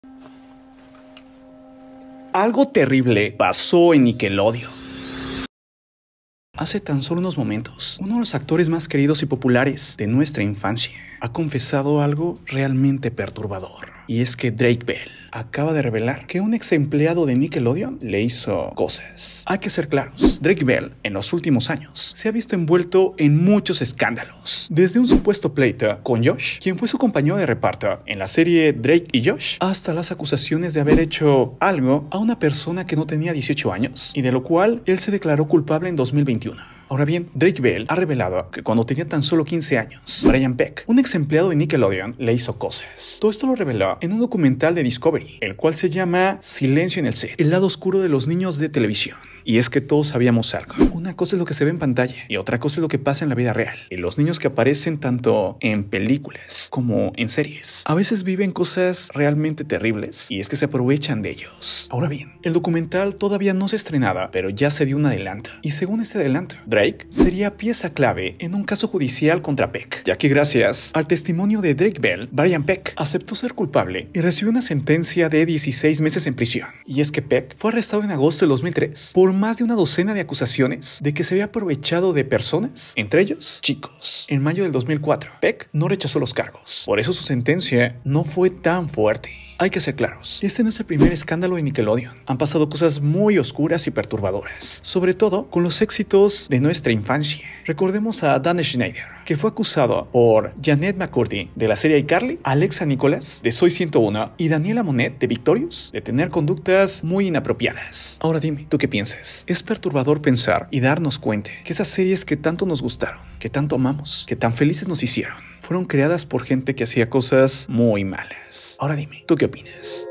Algo terrible pasó en Nickelodeon. Hace tan solo unos momentos, uno de los actores más queridos y populares de nuestra infancia ha confesado algo realmente perturbador. Y es que Drake Bell acaba de revelar que un ex empleado de Nickelodeon le hizo cosas. Hay que ser claros, Drake Bell en los últimos años se ha visto envuelto en muchos escándalos. Desde un supuesto pleito con Josh, quien fue su compañero de reparto en la serie Drake y Josh, hasta las acusaciones de haber hecho algo a una persona que no tenía 18 años y de lo cual él se declaró culpable en 2021. Ahora bien, Drake Bell ha revelado que cuando tenía tan solo 15 años, Brian Peck, un ex empleado de Nickelodeon, le hizo cosas. Todo esto lo reveló en un documental de Discovery, el cual se llama Silencio en el Set, el lado oscuro de los niños de televisión. Y es que todos sabíamos algo. Una cosa es lo que se ve en pantalla y otra cosa es lo que pasa en la vida real. Y los niños que aparecen tanto en películas como en series a veces viven cosas realmente terribles y es que se aprovechan de ellos. Ahora bien, el documental todavía no se estrenaba, pero ya se dio un adelanto. Y según ese adelanto, Drake sería pieza clave en un caso judicial contra Peck, ya que gracias al testimonio de Drake Bell, Brian Peck aceptó ser culpable y recibió una sentencia de 16 meses en prisión. Y es que Peck fue arrestado en agosto del 2003 por más de una docena de acusaciones de que se había aprovechado de personas, entre ellos chicos. En mayo del 2004, Peck no rechazó los cargos, por eso su sentencia no fue tan fuerte. Hay que ser claros, este no es el primer escándalo de Nickelodeon. Han pasado cosas muy oscuras y perturbadoras, sobre todo con los éxitos de nuestra infancia. Recordemos a Dan Schneider, que fue acusado por Janet McCurdy de la serie iCarly, Alexa Nicholas de Soy 101 y Daniela Monet de Victorious de tener conductas muy inapropiadas. Ahora dime, ¿tú qué piensas? Es perturbador pensar y darnos cuenta que esas series que tanto nos gustaron, que tanto amamos, que tan felices nos hicieron, fueron creadas por gente que hacía cosas muy malas. Ahora dime, ¿tú qué opinas?